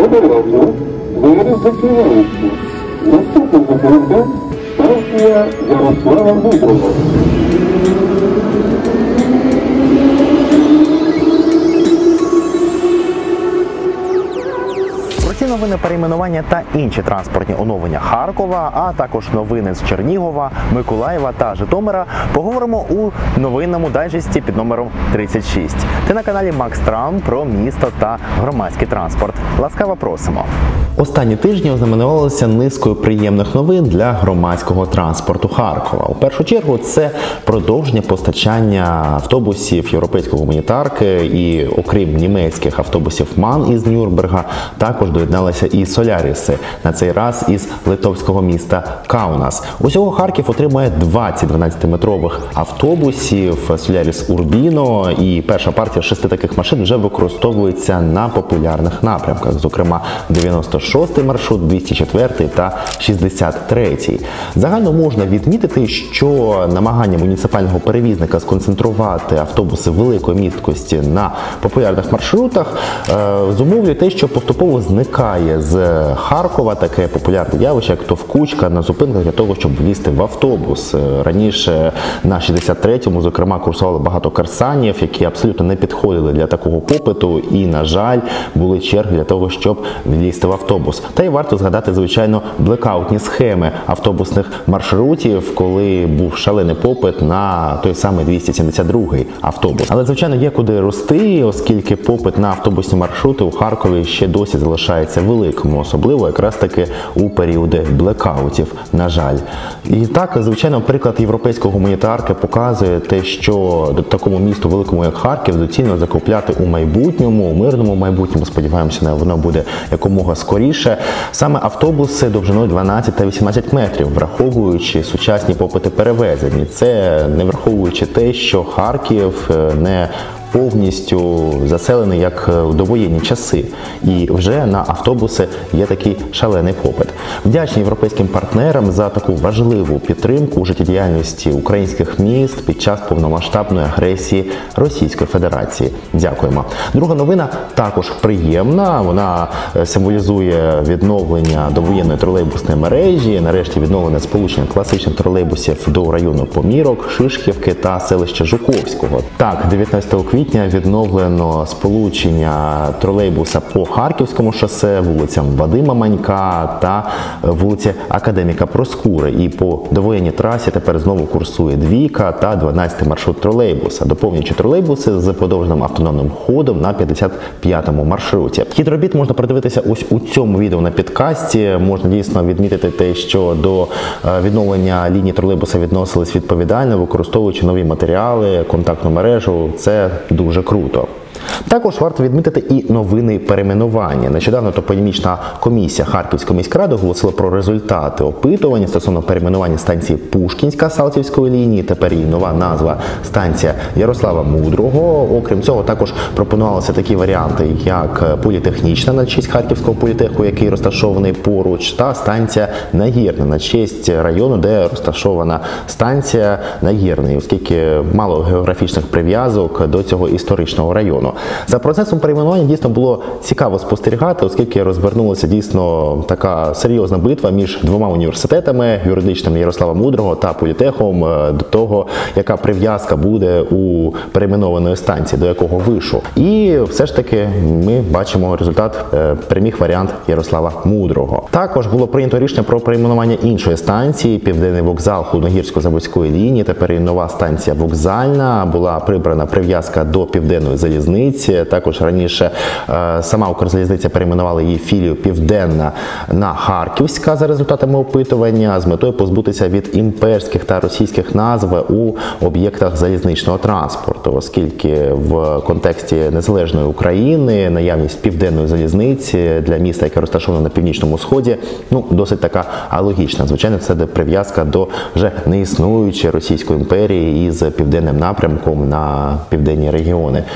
Обережно, двері закриваються. Наступний заповідник – станція Ярослава Мудрого. Про ці новини перейменування та інші транспортні оновлення Харкова, а також новини з Чернігова, Миколаєва та Житомира поговоримо у новинному дайджесті під номером 36. Ти на каналі Макс Трам про місто та громадський транспорт. Ласкаво просимо. Останні тижні ознаменувалися низкою приємних новин для громадського транспорту Харкова. У першу чергу це продовження постачання автобусів європейської гуманітарки і, окрім німецьких автобусів МАН із Нюрнберга, також доєдналися і Соляріси, на цей раз із литовського міста Каунас. Усього Харків отримує 20 12-метрових автобусів Соляріс Урбіно, і перша партія 6 таких машин вже використовується на популярних напрямках, зокрема 96-й маршрут, 204-й та 63-й. Загально можна відмітити, що намагання муніципального перевізника сконцентрувати автобуси великої місткості на популярних маршрутах зумовлює те, що поступово зникає з Харкова таке популярне явище, як товкучка на зупинках для того, щоб влізти в автобус. Раніше на 63-му, зокрема, курсувало багато карсанів, які абсолютно не підходили для такого попиту і, на жаль, були черги для того, щоб влізти в автобус. Та й варто згадати, звичайно, блекаутні схеми автобусних маршрутів, коли був шалений попит на той самий 272-й автобус. Але, звичайно, є куди рости, оскільки попит на автобусні маршрути у Харкові ще досі залишається великим, особливо якраз таки у періоди блекаутів, на жаль. І так, звичайно, приклад європейської гуманітарки показує те, що до такому місту великому, як Харків, доцільно закупляти у майбутньому, у мирному майбутньому, сподіваємося, воно буде якомога скоріше, саме автобуси довжиною 12 та 18 метрів, враховуючи сучасні попити перевезень. Це не враховуючи те, що Харків не повністю заселений, як у довоєнні часи. І вже на автобуси є такий шалений попит. Вдячні європейським партнерам за таку важливу підтримку у життєдіяльності українських міст під час повномасштабної агресії Російської Федерації. Дякуємо. Друга новина також приємна. Вона символізує відновлення довоєнної тролейбусної мережі. Нарешті відновлене сполучення класичних тролейбусів до району Помірок, Шишківки та селища Жуковського. Так, 19 квітня відновлено сполучення тролейбуса по Харківському шосе, вулицям Вадима Манька та вулиці Академіка Проскури. І по довоєнній трасі тепер знову курсує двійка та 12-й маршрут тролейбуса, доповнюючи тролейбуси з подовженим автономним ходом на 55-му маршруті. Хід робіт можна подивитися ось у цьому відео на підкасті. Можна дійсно відмітити те, що до відновлення лінії тролейбуса відносились відповідально, використовуючи нові матеріали, контактну мережу. Це дуже круто. Також варто відмітити і новини перейменування. Нещодавно топонімічна комісія Харківської міськради оголосила про результати опитування стосовно перейменування станції Пушкінська Салтівської лінії. Тепер її нова назва – станція Ярослава Мудрого. Окрім цього, також пропонувалися такі варіанти, як політехнічна на честь Харківського політеху, який розташований поруч, та станція Нагірна на честь району, де розташована станція Нагірний, оскільки мало географічних прив'язок до цього історичного району. За процесом перейменування дійсно було цікаво спостерігати, оскільки розвернулася дійсно така серйозна битва між двома університетами, юридичним Ярослава Мудрого та політехом, до того, яка прив'язка буде у перейменованої станції, до якого вишу. І все ж таки ми бачимо результат, переміг варіант Ярослава Мудрого. Також було прийнято рішення про перейменування іншої станції, Південний вокзал Худногірсько-Заводської лінії, тепер і нова станція Вокзальна, була прибрана прив'язка до Південної залізниці. Також раніше сама Укрзалізниця перейменувала її філію Південна на Харківська за результатами опитування з метою позбутися від імперських та російських назв у об'єктах залізничного транспорту, оскільки в контексті незалежної України наявність Південної залізниці для міста, яке розташоване на північному сході, досить така алогічна. Звичайно, це прив'язка до вже неіснуючої Російської імперії із південним напрямком на південні регіони колишньої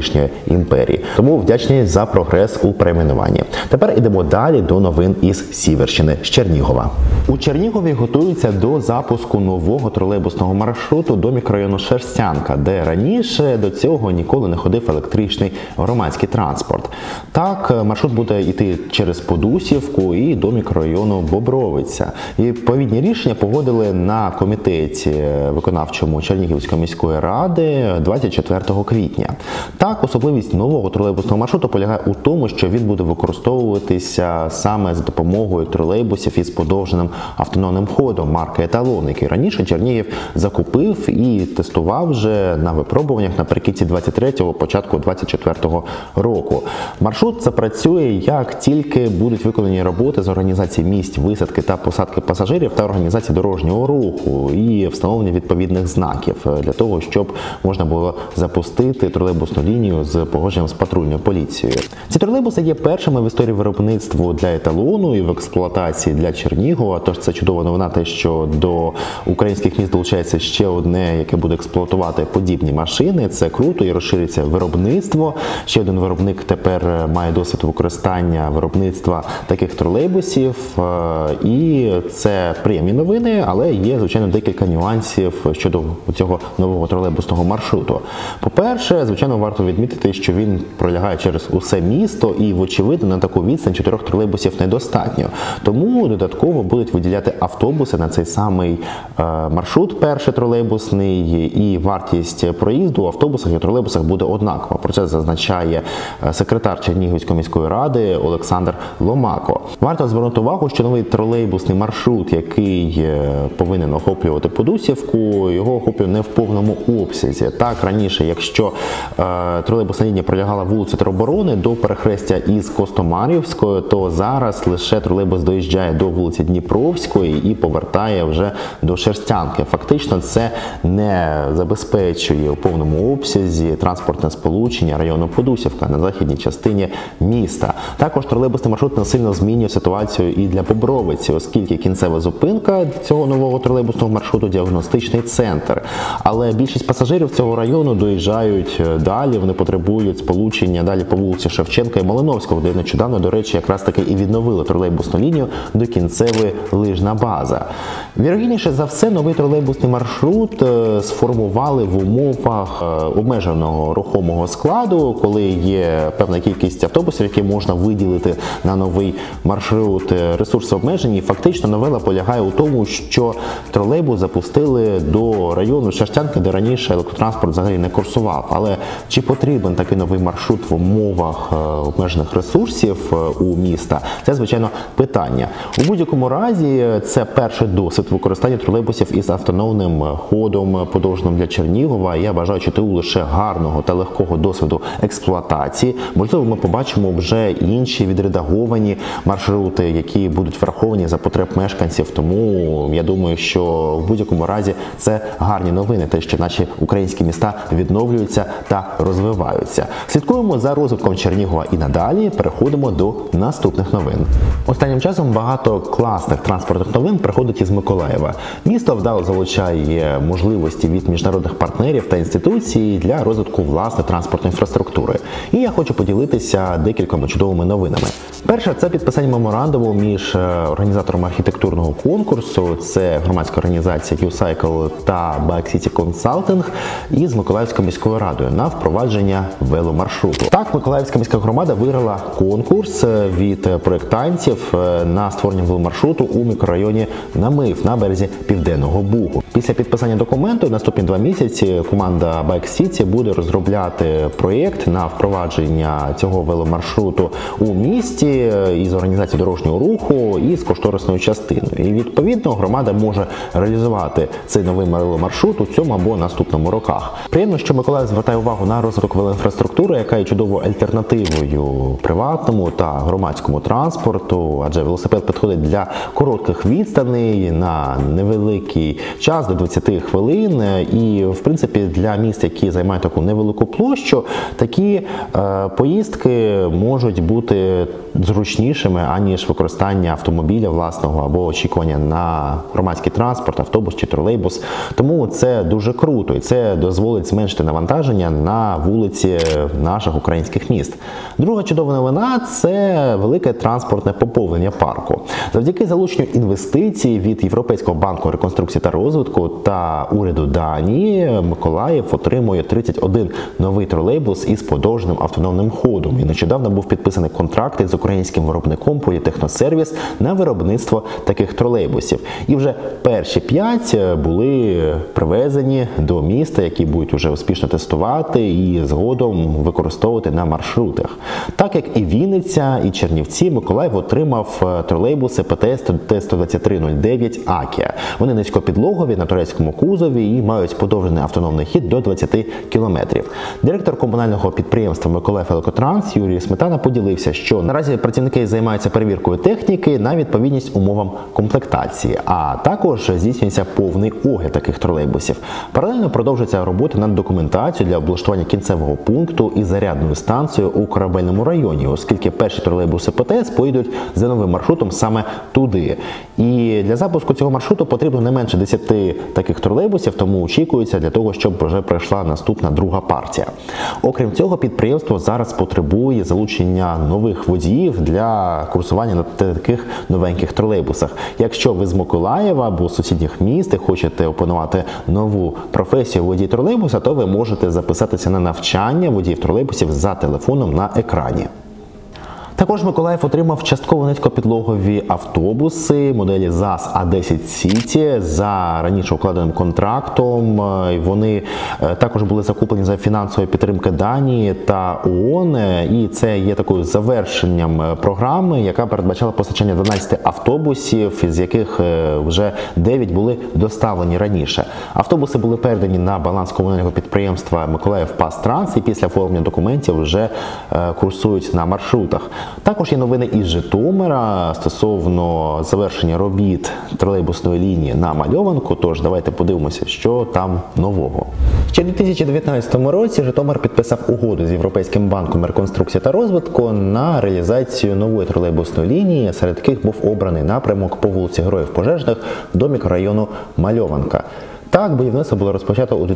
колишньої імперії. Тому вдячні за прогрес у перейменуванні. Тепер ідемо далі до новин із Сіверщини, з Чернігова. У Чернігові готуються до запуску нового тролейбусного маршруту до мікрорайону Шерстянка, де раніше до цього ніколи не ходив електричний громадський транспорт. Так, маршрут буде йти через Подусівку і до мікрорайону Бобровиця. І відповідні рішення погодили на комітеті виконавчому Чернігівської міської ради 24 квітня. Так, особливість нового тролейбусного маршруту полягає у тому, що він буде використовуватися саме за допомогою тролейбусів із подовженим автономним ходом марки «Еталон», який раніше Чернігів закупив і тестував вже на випробуваннях наприкінці 23-го, початку 24-го року. Маршрут запрацює, як тільки будуть виконані роботи з організації місць висадки та посадки пасажирів та організації дорожнього руху і встановлення відповідних знаків для того, щоб можна було запустити тролейбусну лінію з погодженням з патрульною поліцією. Ці тролейбуси є першими в історії виробництва для «Еталону» і в експлуатації для Чернігова, тож це чудова новина, те, що до українських міст долучається ще одне, яке буде експлуатувати подібні машини. Це круто і розширюється виробництво. Ще один виробник тепер має досвід використання виробництва таких тролейбусів. І це приємні новини, але є, звичайно, декілька нюансів щодо цього нового тролейбусного маршруту. По-перше, звичайно, варто відмітити, що він пролягає через усе місто і, вочевидь, на таку відстань 4 тролейбусів недостатньо. Тому додатково будуть виділяти автобуси на цей самий маршрут, перший тролейбусний, і вартість проїзду у автобусах і тролейбусах буде однакова. Про це зазначає секретар Чернігівської міської ради Олександр Ломако. Варто звернути увагу, що новий тролейбусний маршрут, який повинен охоплювати Подусівку, його охоплює не в повному обсязі. Так, раніше, якщо тролейбусна лінія пролягала вулицю Тероборони до перехрестя із Костомарівською, то зараз лише тролейбус доїжджає до вулиці Дніпровської і повертає вже до Шерстянки. Фактично це не забезпечує у повному обсязі транспортне сполучення району Подусівка на західній частині міста. Також тролейбусний маршрут не сильно змінює ситуацію і для Бобровиці, оскільки кінцева зупинка цього нового тролейбусного маршруту – діагностичний центр. Але більшість пасажирів цього району доїжджають далі, вони потребують сполучення далі по вулиці Шевченка і Малиновського, де нещодавно, до речі, якраз таки і відновили тролейбусну лінію до кінцевої лижна база. Вірогідніше за все, новий тролейбусний маршрут сформували в умовах обмеженого рухомого складу, коли є певна кількість автобусів, які можна виділити на новий маршрут. Ресурси обмежені. Фактично новела полягає у тому, що тролейбус запустили до району Шерстянки, де раніше електротранспорт взагалі не курсував. Але чи потрібен такий новий маршрут в умовах обмежених ресурсів у міста? Це, звичайно, питання. У будь-якому разі, це перший досвід використання тролейбусів із автономним ходом, подовженим для Чернігова. Я бажаю ЧТУ лише гарного та легкого досвіду експлуатації. Можливо, ми побачимо вже інші відредаговані маршрути, які будуть враховані за потреб мешканців. Тому я думаю, що в будь-якому разі це гарні новини, те, що наші українські міста відновлюються та розвиваються. Слідкуємо за розвитком Чернігова і надалі переходимо до наступних новин. Останнім часом багато класних транспортних новин приходить із Миколаєва. Місто вдало залучає можливості від міжнародних партнерів та інституцій для розвитку власної транспортної інфраструктури. І я хочу поділитися декількома чудовими новинами. Перше – це підписання меморандуму між організатором архітектурного конкурсу, це громадська організація U-Cycle та Bike City Consulting, із Миколаївською міською радою на впровадження веломаршруту. Так, Миколаївська міська громада виграла конкурс від проєктантів на створення веломаршруту у мікрорайоні Намив на березі Південного Бугу. Після підписання документу наступні 2 місяці команда Bike City буде розробляти проєкт на впровадження цього веломаршруту у місті із організації дорожнього руху і з кошторисною частиною. І відповідно громада може реалізувати цей новий веломаршрут у цьому або наступному роках. Приємно, що Миколаїв звертає увагу на розвиток велоінфраструктури, яка є чудовою альтернативою приватному та громадському транспорту, адже велосипед підходить для коротких відстаней на невеликий час, до 20 хвилин. І, в принципі, для міст, які займають таку невелику площу, такі поїздки можуть бути зручнішими, аніж використання автомобіля власного або очікування на громадський транспорт, автобус чи тролейбус. Тому це дуже круто і це дозволить зменшити навантаження на вулиці наших українських міст. Друга чудова новина – це велике транспортне поповнення парку. Завдяки залученню інвестицій від Європейського банку реконструкції та розвитку та уряду Данії Миколаїв отримує 31 новий тролейбус із подовженим автономним ходом. І нещодавно був підписаний контракт із українським виробником Політехносервіс на виробництво таких тролейбусів. І вже перші 5 були привезені до міста, які будуть уже успішно тестувати і згодом використовувати на маршрутах. Так як і Вінниця, і Чернівці, Миколаїв отримав тролейбуси ПТС Т-12309 «Акія». Вони низькопідлогові, на турецькому кузові і мають подовжений автономний хід до 20 км. Директор комунального підприємства «Миколаївелекотранс» Юрій Сметана поділився, що наразі працівники займаються перевіркою техніки на відповідність умовам комплектації, а також здійснюється повний огляд таких тролейбусів. Паралельно продовжується робота над документацією для облаштування кінцевого пункту із зарядною станцією у Корабельному районі, оскільки перші тролейбуси ПТС поїдуть за новим маршрутом саме туди. І для запуску цього маршруту потрібно не менше 10 таких тролейбусів, тому очікується для того, щоб вже пройшла наступна друга партія. Окрім цього, підприємство зараз потребує залучення нових водіїв для курсування на таких новеньких тролейбусах. Якщо ви з Миколаєва або сусідніх міст і хочете опанувати нову професію водій тролейбуса, то ви можете записатися на навчання водіїв тролейбусів за телефоном на екрані. Також Миколаїв отримав частково низькопідлогові автобуси моделі ЗАЗ А10 Сіті за раніше укладеним контрактом. Вони також були закуплені за фінансової підтримки Данії та ООН. І це є такою завершенням програми, яка передбачала постачання 12 автобусів, з яких вже 9 були доставлені раніше. Автобуси були передані на баланс комунального підприємства «Миколаївпастранс» і після оформлення документів вже курсують на маршрутах. Також є новини із Житомира стосовно завершення робіт тролейбусної лінії на Мальованку, тож давайте подивимося, що там нового. Ще в 2019 році Житомир підписав угоду з Європейським банком реконструкції та розвитку на реалізацію нової тролейбусної лінії, серед яких був обраний напрямок по вулиці Героїв Пожежних до мікрорайону Мальованка. Так, будівництво було розпочато у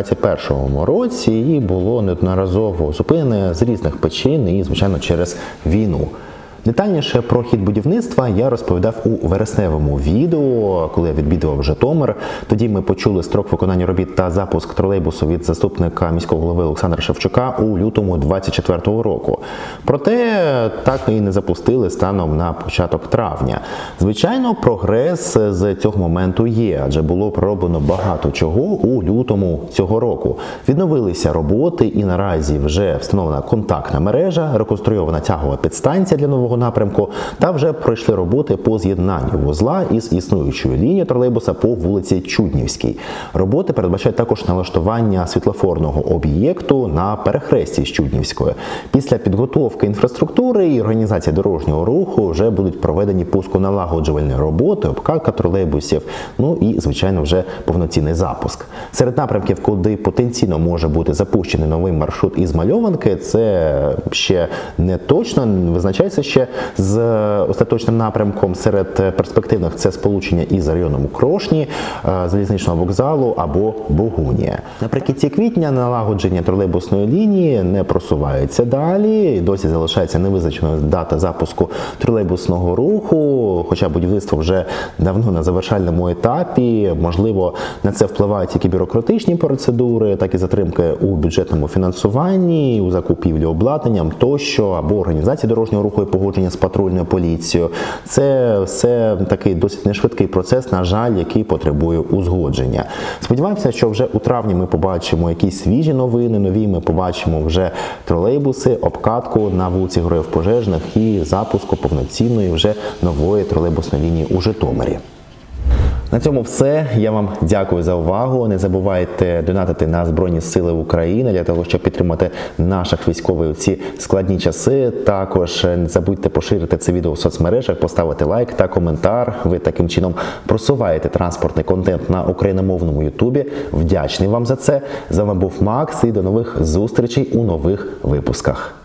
2021 році і було неодноразово зупинене з різних причин і, звичайно, через війну. Детальніше про хід будівництва я розповідав у вересневому відео, коли я відвідував Житомир. Тоді ми почули строк виконання робіт та запуск тролейбусу від заступника міського голови Олександра Шевчука у лютому 2024 року. Проте так і не запустили станом на початок травня. Звичайно, прогрес з цього моменту є, адже було пророблено багато чого у лютому цього року. Відновилися роботи і наразі вже встановлена контактна мережа, реконструйована тягова підстанція для нового напрямку та вже пройшли роботи по з'єднанню вузла із існуючою лінією тролейбуса по вулиці Чуднівській. Роботи передбачають також налаштування світлофорного об'єкту на перехресті з Чуднівською. Після підготовки інфраструктури і організації дорожнього руху вже будуть проведені пусконалагоджувальні роботи, обкатка тролейбусів, ну і, звичайно, вже повноцінний запуск. Серед напрямків, куди потенційно може бути запущений новий маршрут із Мальованки, це ще не точно, визначається ще з остаточним напрямком. Серед перспективних це сполучення із районом Крошні, залізничного вокзалу або Богунія. Наприкінці квітня налагодження тролейбусної лінії не просувається далі, досі залишається невизначеною дата запуску тролейбусного руху, хоча будівництво вже давно на завершальному етапі. Можливо, на це впливають як і бюрократичні процедури, так і затримки у бюджетному фінансуванні, у закупівлі обладнанням тощо, або організації дорожнього руху і погодження з патрульною поліцією. Це все такий досить нешвидкий процес, на жаль, який потребує узгодження. Сподіваємося, що вже у травні ми побачимо якісь свіжі новини, нові, ми побачимо вже тролейбуси, обкатку на вулиці Героїв Пожежних і запуску повноцінної вже нової тролейбусної лінії у Житомирі. На цьому все. Я вам дякую за увагу. Не забувайте донатити на Збройні Сили України для того, щоб підтримати наших військових у ці складні часи. Також не забудьте поширити це відео в соцмережах, поставити лайк та коментар. Ви таким чином просуваєте транспортний контент на україномовному ютубі. Вдячний вам за це. З вами був Макс і до нових зустрічей у нових випусках.